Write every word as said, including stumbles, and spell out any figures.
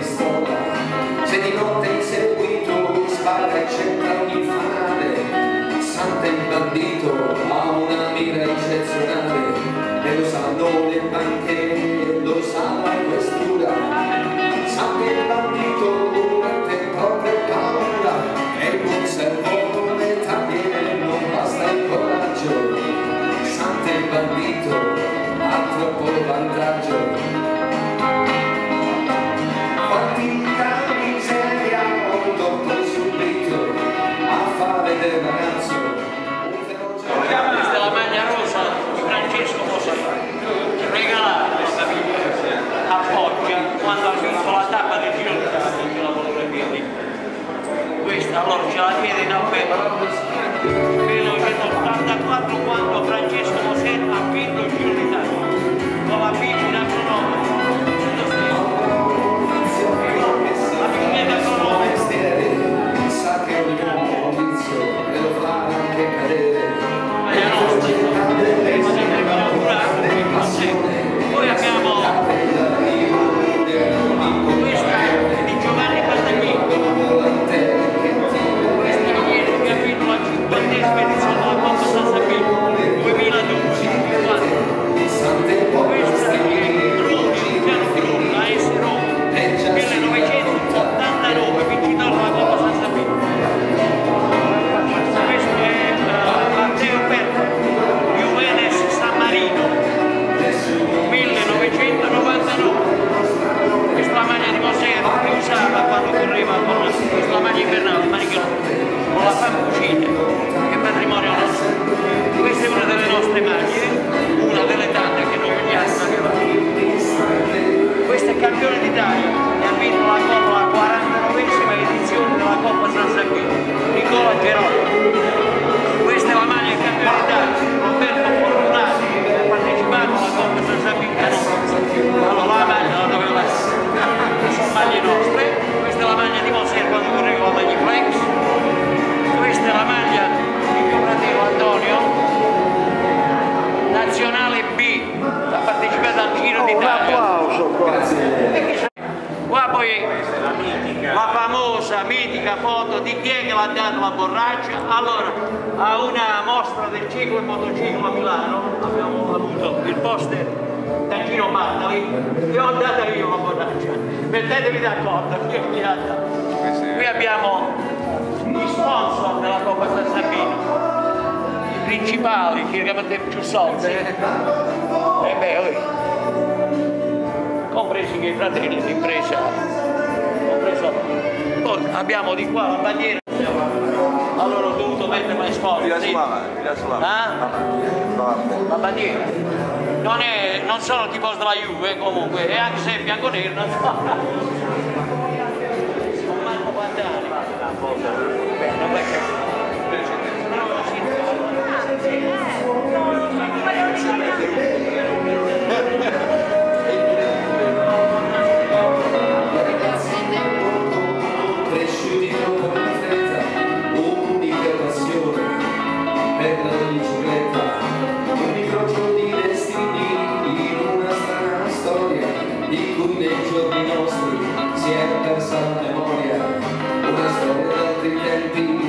pistola, se di notte inseguito spara e centra ogni fanale. Sante il bandito ha una mira eccezionale e lo sanno le banche, lo sa la questura. Sante il bandito durante proprio paura e il buon servo le taglie non basta il coraggio. Sante il bandito ha troppo vantaggio. Del ragazzo questa è la maglia rosa di Francesco Mosè, regalata a Foggia quando ha vinto la tappa del Giro d'Italia, ce la voleva lì. Questa allora ce la chiede in appello nel millenovecentottantaquattro quando Francesco Mosè ha vinto il Giro d'Italia con la bicicletta cronometra. La bicicletta cronometra sa che ogni uomo e lo fa anche cadere. Poi abbiamo questa di Giovanni Battaglini, questa che ha vinto la cinquantesima edizione della Coppa San Sabino duemiladodici. Questa è Rudi, Piano Filone, A S Roma, millenovecentottantanove, vincitore della Coppa San Sabino. Questa è la maglia di Mosè che usava quando correva con questa maglia invernale, maniche con la fambucina, che è patrimonio nostro. Questa è una delle nostre maglie, una delle tante che noi vediamo. Questa è campione d'Italia e ha vinto la Coppa, la quarantanovesima edizione della Coppa San Sabino, Nicola Gerolamo. Questa è la maglia del campione d'Italia, Roberto Fortunati, che ha partecipato alla Coppa San Sabino. Allora la maglia la doveva essere. Sono maglie nostre. Questa è la maglia di Mosè quando correva la Magiflex. Questa è la maglia di mio fratello Antonio, nazionale B, ha partecipato al Giro d'Italia. Un applauso qua. Qua poi la famosa, mitica foto di chi è che l'ha dato la borraccia. Allora, a una mostra del ciclo e motociclo a Milano abbiamo avuto il poster da Gino Bartali e ho dato io la borraccia. Mettetevi d'accordo, qui abbiamo gli sponsor della Coppa San Sabino, i principali, che avete più soldi. E beh, oh, compresi che i fratelli di impresa, compreso. Poi abbiamo di qua la bandiera, allora ho dovuto metterla in sponsor. Sì. Ah? La bandiera. Non, è, non sono tifoso della Juve comunque, e anche se è bianco-nero non so. Non manco quant'anni. Beh, non è che... cresciuti con fretta, un'unica passione per la bicicletta, un incrocio di destini in una strana storia di cui nei giorni nostri si è persa la memoria, una storia d'altri tempi